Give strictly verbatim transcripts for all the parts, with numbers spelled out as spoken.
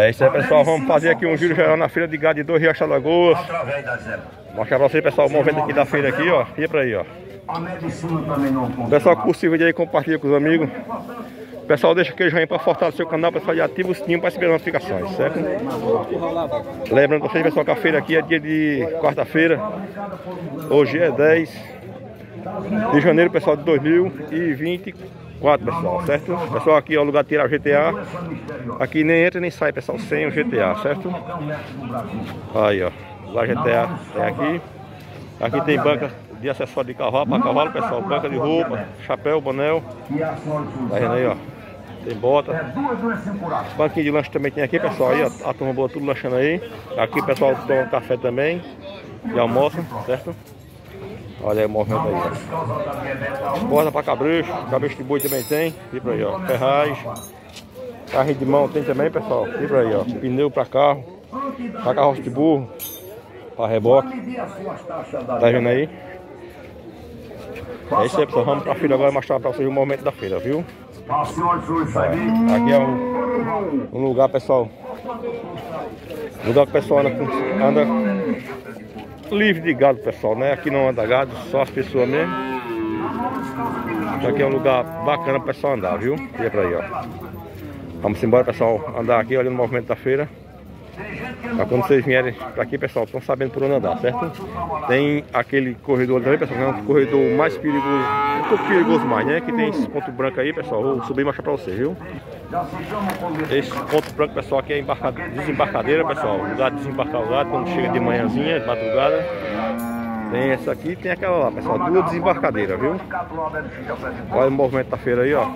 É isso aí, pessoal, vamos fazer aqui um giro geral na feira de gado de Dois Riachos Alagoas. Mostrar pra vocês, pessoal, o movimento aqui da feira aqui, ó. E pra aí, ó. Pessoal, curte esse vídeo aí, compartilha com os amigos. Pessoal, deixa aquele joinha para fortalecer o canal, pessoal, e ativa o sininho para receber as notificações, certo? Lembrando vocês, pessoal, que a feira aqui é dia de quarta-feira. Hoje é dez de janeiro, pessoal, de dois mil e vinte e quatro, pessoal, certo? Pessoal, aqui é o lugar de tirar o G T A. Aqui nem entra nem sai, pessoal, sem o G T A, certo? Aí, ó, lá G T A é aqui. Aqui tem banca de acessório de cavalo, para cavalo, pessoal, banca de roupa, chapéu, boné. Tá vendo aí, ó? Tem bota. Banquinho de lanche também tem aqui, pessoal. Aí, ó, a turma boa tudo lanchando aí. Aqui, pessoal, toma café também. E almoça, certo? Olha aí o movimento aí, ó. Borda para cabresto, cabresto de boi também tem. E por aí, ó. Ferraz. Carrinho de mão tem também, pessoal. E por aí, ó. Pneu para carro. Para carroça de burro. Para reboque. Tá vendo aí? É isso aí, pessoal. Vamos pra feira agora mostrar pra vocês o movimento da feira, viu? Aqui é um, um lugar, pessoal. Lugar que o pessoal anda, anda livre de gado, pessoal, né? Aqui não anda gado, só as pessoas mesmo. Aqui é um lugar bacana pro pessoal andar, viu? E é pra aí, ó. Vamos embora, pessoal, andar aqui, olhando o movimento da feira. Pra quando vocês vierem pra aqui, pessoal, estão sabendo por onde andar, certo? Tem aquele corredor também, pessoal, que é um corredor mais perigoso, um pouco perigoso mais, né? Que tem esse ponto branco aí, pessoal. Vou subir e mostrar pra vocês, viu? Esse ponto branco, pessoal, aqui é desembarcadeira, pessoal. Lugar de desembarcar o gado quando chega de manhãzinha, de madrugada. Tem essa aqui e tem aquela lá, pessoal. Duas desembarcadeiras, viu? Olha o movimento da feira aí, ó.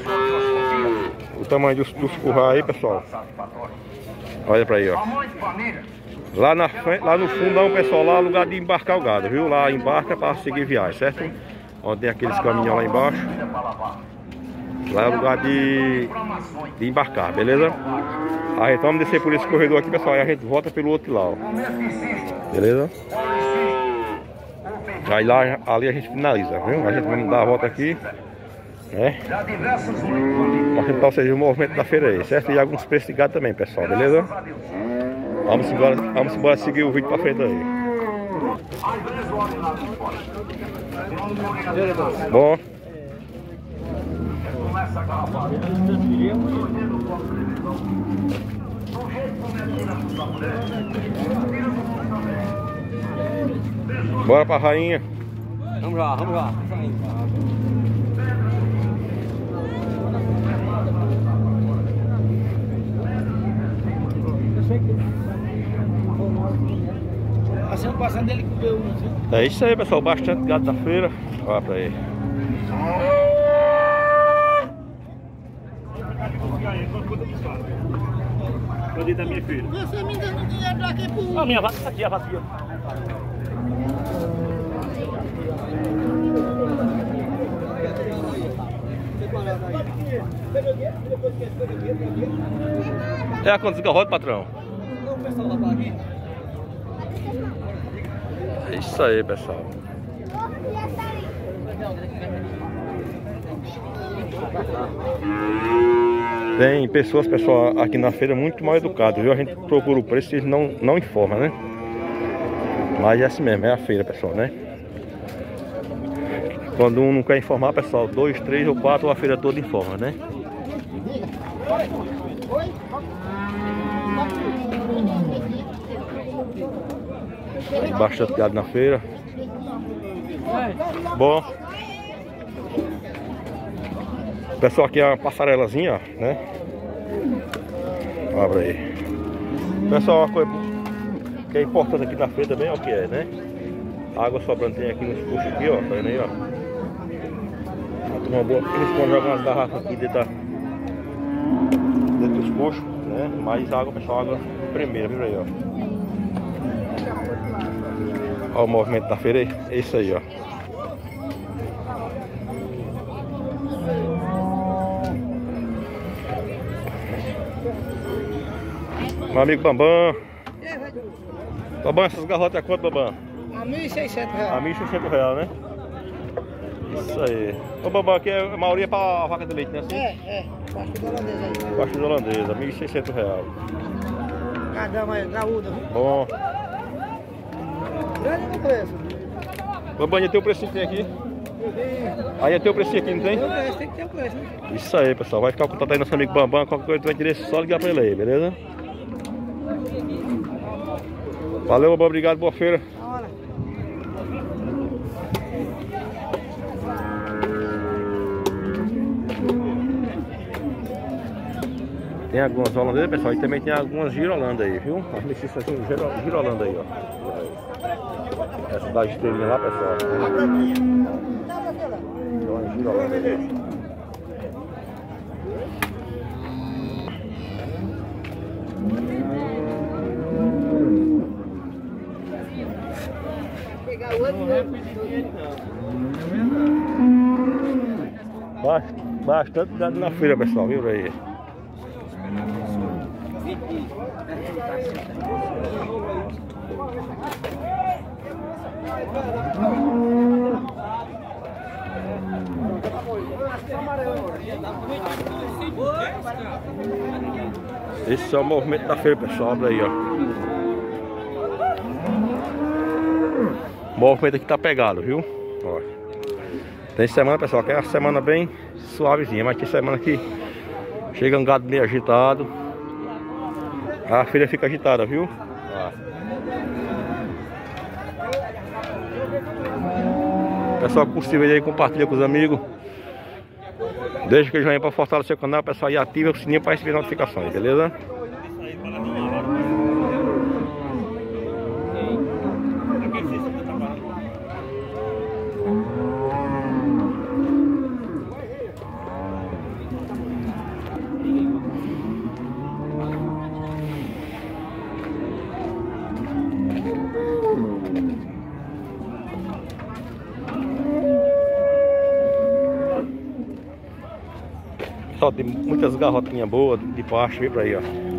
O tamanho dos, dos currais aí, pessoal. Olha pra aí, ó. Lá, na frente, lá no fundão, pessoal, lá é lugar de embarcar o gado, viu? Lá embarca para seguir viagem, certo? Onde tem aqueles caminhões lá embaixo. Lá é lugar de, de embarcar, beleza? Aí então vamos descer por esse corredor aqui, pessoal. Aí a gente volta pelo outro lado, beleza? Aí lá, ali a gente finaliza, viu? A gente vai dar a volta aqui, né? Mostra então vocês o movimento da feira aí, certo? E alguns preços de gado também, pessoal, beleza? Vamos embora, vamos embora seguir o vídeo pra frente aí. Bom. Bora pra rainha. Vamos lá, vamos lá. Passando, passando ele comeu. É isso aí, pessoal, bastante gado da feira. Olha pra aí. Cadê da minha filha? Você me dando dinheiro daqui pro... A minha vaca aqui, a vaca. É a quantos garrotes, patrão? É isso aí, pessoal. Tem pessoas, pessoal, aqui na feira muito mal educadas, viu? A gente procura o preço e eles não, não informam, né? Mas é assim mesmo, é a feira, pessoal, né? Quando um não quer informar, pessoal, dois, três ou quatro, a feira toda informa, né? Tem bastante gado na feira. Bom, pessoal, aqui é uma passarelazinha, ó, né? Abre aí. Pessoal, uma coisa que é importante aqui na feira também é o que é, né? A água sobrando tem aqui nos coxos aqui, ó, tá vendo aí, ó? A turma boa, eles podem jogar umas garrafas aqui dentro, da, dentro dos coxos, né? Mas a água, pessoal, água primeira, viu aí, ó? Olha o movimento da feira aí, é isso aí, ó. Meu amigo Bambam. Bambam, essas garrotas é quanto, Bambam? A mil e seiscentos reais. A mil e seiscentos reais, né? Isso aí. Ô Bambam, aqui é, a maioria é pra vaca de leite, né? Assim? É, é. Baixo da holandesa aí. Baixo da holandesa, mil e seiscentos reais. Cada mais graúda, viu? Bom. Grande no preço. Bambam, tem o precinho que tem aqui? Aí tem o precinho aqui, não tem? Tem o preço, tem que ter o preço, né? Isso aí, pessoal. Vai ficar o contato aí nosso amigo Bambam. Qualquer coisa tu vai querer só ligar pra ele aí, beleza? Valeu, Bambam. Obrigado, boa feira. Na hora. Tem algumas holandesas, pessoal, e também tem algumas girolandas aí, viu? As mestiças assim, giro, girolanda aí, ó. Essa da estrelinha lá, pessoal. Então, é girolanda aí. Bastante gado na feira, pessoal, viu aí? Esse é o movimento da feira, pessoal, olha aí, ó. O movimento aqui tá pegado, viu? Ó. Tem semana, pessoal, que é uma semana bem suavezinha, mas tem semana que chega um gado meio agitado. A feira fica agitada, viu? Ó. Pessoal, curte aí, compartilha com os amigos. Deixa que eles venham para fortalecer o canal, pessoal, e ativa o sininho para receber notificações, beleza? Só tem muitas garrotinhas boas de pasto, vem pra aí, ó.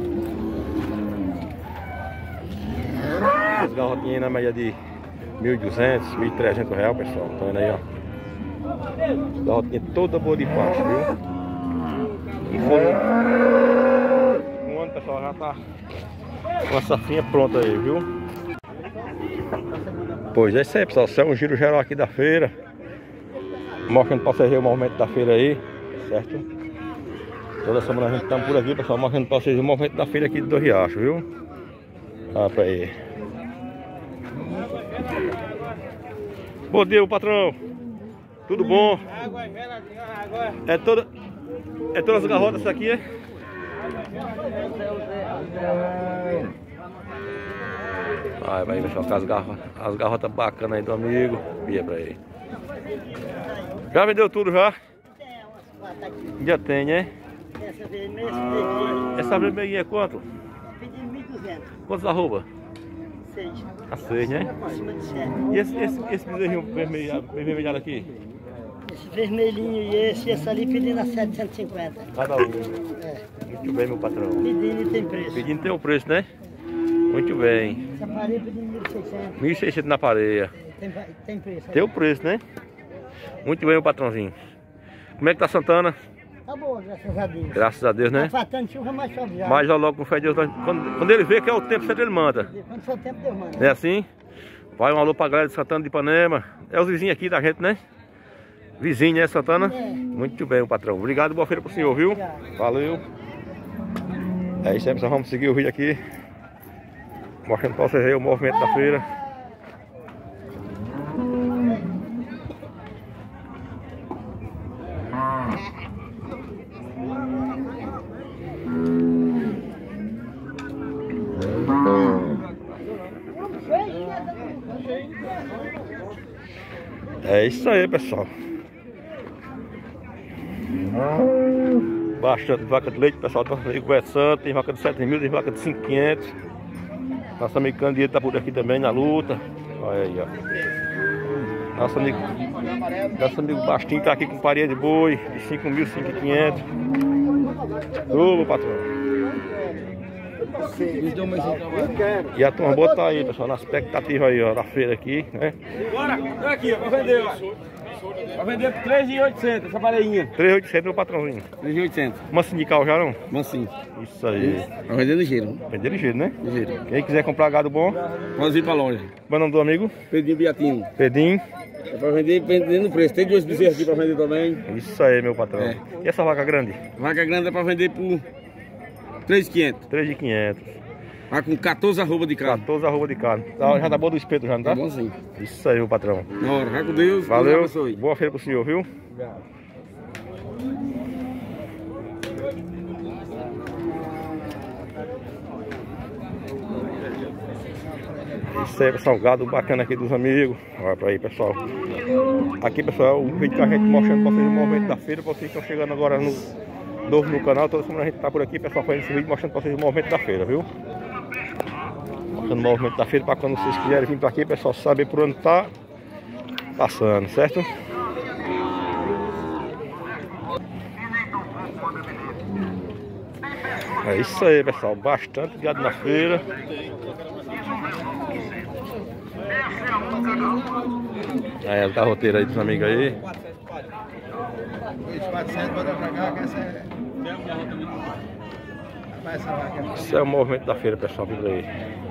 As garrotinhas aí na média de mil e duzentos, mil e trezentos reais, pessoal. Tá vendo aí, ó. Garrotinha toda boa de pasto, viu? E foi um ano, pessoal, já tá com a safinha pronta aí, viu? Pois é isso aí, pessoal. Isso é um giro geral aqui da feira. Mostrando pra vocês o movimento da feira aí, certo? Toda semana a gente tá por aqui, pessoal, mostrando pra vocês o movimento da feira aqui do Riacho, viu? Olha pra aí. Bom dia, patrão. Tudo bom? É toda... É todas as garrotas essa aqui, é? Vai, vai, pessoal, com as garrotas, as garrotas bacanas aí do amigo. Via pra aí. Já vendeu tudo já? Já tem, né? Essa vermelha, essa Essa vermelhinha é quanto? pedi mil e duzentos. Quantos arroba? Seis. A seis, né? Acima de sete. E esse, esse, esse bezerrinho vermelho, vermelhado aqui? Esse vermelhinho e esse, esse ali pedindo a setecentos e cinquenta. Cada um. É. Muito bem, meu patrão. Pedindo e tem preço. Pedindo tem o preço, né? Muito bem. Essa parede pedindo mil e seiscentos. mil e seiscentos na pareia. Tem, tem preço. Tem o preço, né? Muito bem, meu patrãozinho. Como é que tá Santana? Tá boa, graças a Deus. Graças a Deus, né? Tá faltando chuva, mas chove já. Mas já logo com fé de Deus, quando, quando ele vê que é o tempo certo, ele manda. Quando for tempo, Deus manda. Não é assim? Vai um alô pra galera de Santana de Ipanema. É os vizinhos aqui da gente, né? Vizinho, né, Santana? É. Muito bem, patrão. Obrigado, boa feira pro senhor, viu? Obrigado. Valeu. É isso aí, pessoal. Vamos seguir o vídeo aqui. Mostrando pra vocês aí o movimento da feira. É isso aí, pessoal. Bastante vaca de leite, pessoal. Nosso amigo conversando. Tem vaca de sete mil, tem vaca de cinco mil e quinhentos. Nosso amigo Candido tá por aqui também na luta. Olha aí, ó. Nosso amigo, nosso amigo Bastinho tá aqui com parinha de boi de cinco mil, cinco mil e quinhentos. Ô, patrão. E a turma boa tá aí, pessoal, na expectativa aí, ó, da feira aqui, né? Bora, tá aqui, ó, pra vender, ó. Pra vender por três mil e oitocentos essa pareinha. três mil e oitocentos, meu patrãozinho. três mil e oitocentos. Mansinho de cal já não? Mansinho. Isso aí. Pra vender ligeiro. Vender ligeiro, né? Ligeiro. Quem quiser comprar gado bom, Pode ir pra loja. qual é o nome do amigo? Pedinho Beatino. Pedinho. É pra vender vendendo preço. Tem duas bezerras aqui pra vender também. Isso aí, meu patrão. É. E essa vaca grande? Vaca grande é pra vender por três mil e quinhentos. três mil e quinhentos. Vai com quatorze arroba de carne. quatorze arroba de carne. Tá, já tá bom do espeto já, não tá? Tá bom sim. Isso aí, meu patrão. Na hora, vai com Deus. Valeu. Deus abençoe. Boa feira pro senhor, viu? Isso aí, pessoal, gado bacana aqui dos amigos. Olha pra aí, pessoal. Aqui, pessoal, o vídeo que a gente mostrando pra vocês o movimento da feira. Pra vocês que estão chegando agora no, novo no canal. Toda semana a gente tá por aqui, pessoal, fazendo esse vídeo mostrando pra vocês o movimento da feira, viu? Mostrando o movimento da feira pra quando vocês quiserem vir pra aqui, pessoal, saber por onde tá passando, certo? É isso aí, pessoal. Bastante gado na feira. É, o carroteiro aí dos amigos aí. Isso é o movimento da feira, pessoal. Viu aí.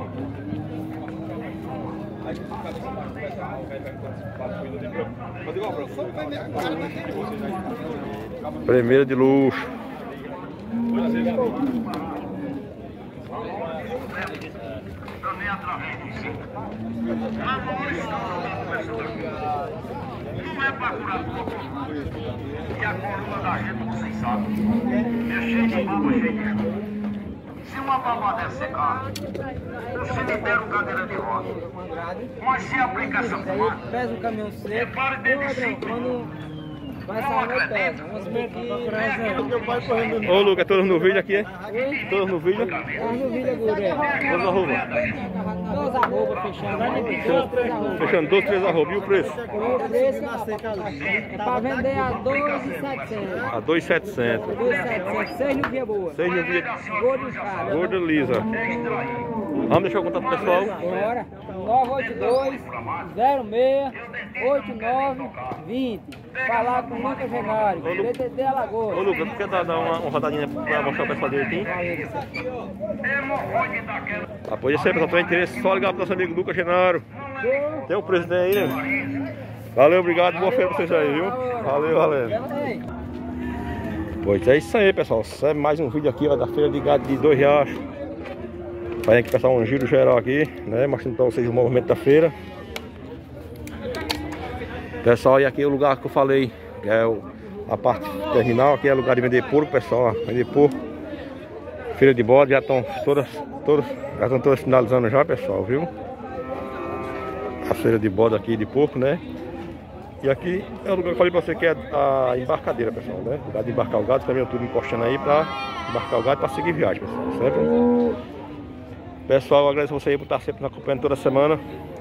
Primeiro de luxo. Também através de si. Não é pra curar tudo. E a coluna da gente, vocês sabem, é cheia de baba, cheia de chumbo. Se uma baba dessa secar, o cemitério cadeira de roda. Mas se aplica essa fumada, Pesa o caminhão seco, repare dentro de cinco quando vai sair vai pesa. Vamos ver que Ô Lucas, todos no vídeo aqui, é? Todos no vídeo? Mas no vídeo agora Todos arroba. duas arrobas fechando, vai nem fechando, três arrobas. Fechando dois, três arroba. E o preço? O preço é para vender a dois mil e setecentos. A dois mil e setecentos. dois mil e setecentos, seis no dia boa. seis mil via Gordo e cara. gorda lisa. Vamos deixar o contato pessoal. Bora. nove oito dois, zero seis, oito nove, vinte. Falar com o Lucas Regário, B T T Alagoas. Ô Lucas, tu quer dar dar uma, uma rodadinha pra mostrar o pessoal direitinho? Ah, pode ser, pessoal, tem interesse, só ligar pro nosso amigo Lucas Genaro. Tem o preço aí, né? Valeu, obrigado, boa feira pra vocês aí, viu? Valeu, valeu. Pois é isso aí, pessoal. Isso é mais um vídeo aqui, ó, da feira de gado de Dois Riachos. Fazendo aqui, pessoal, um giro geral aqui, né? Mostrando pra vocês o movimento da feira. Pessoal, e aqui é o lugar que eu falei, que é o, a parte terminal, aqui é o lugar de vender porco, pessoal, ó, vender porco. Feira de bode, já estão todas, todas, já estão todas finalizando já, pessoal, viu? A feira de bode aqui de porco, né? E aqui é o lugar que eu falei pra você que é a embarcadeira, pessoal, né? O lugar de embarcar o gado, também tudo encostando aí pra embarcar o gado pra seguir viagem, pessoal, certo? Pessoal, eu agradeço você aí por estar sempre nos acompanhando toda semana.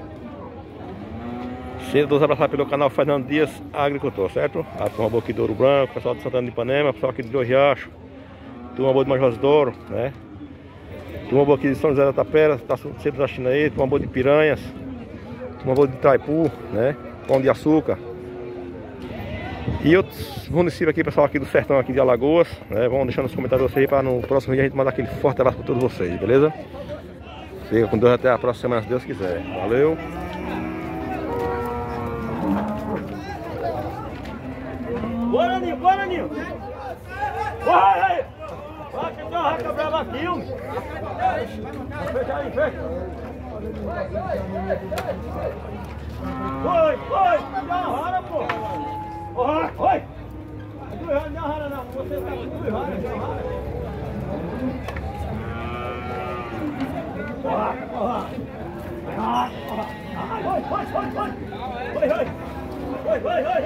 Sinto todos abraçar pelo canal Fernando Dias Agricultor, certo? A turma boa aqui do Ouro Branco, pessoal de Santana de Ipanema, pessoal aqui de Dois Riachos, turma boa de Major Douro, né? Turma boa aqui de São José da Tapera, tá sempre assistindo aí, turma boa de Piranhas, turma boa de Itaipu, né? Pão de Açúcar. E outros municípios aqui, pessoal aqui do Sertão aqui de Alagoas, né? Vão deixando nos comentários vocês para no próximo vídeo a gente mandar aquele forte abraço para todos vocês, beleza? Fica com Deus até a próxima semana, se Deus quiser. Valeu! Bora, Ninho, bora, Ninho! Bora aí! Vai que vai quebrar aqui, homem! Fecha aí, fecha! Foi, foi! Não arrara, pô! Oi, oi! Não arrara não, você tá com errado, não arrara! Porra, porra! Ah, porra! Vai, vai, vai, vai! Vai, vai! Vai, vai, vai!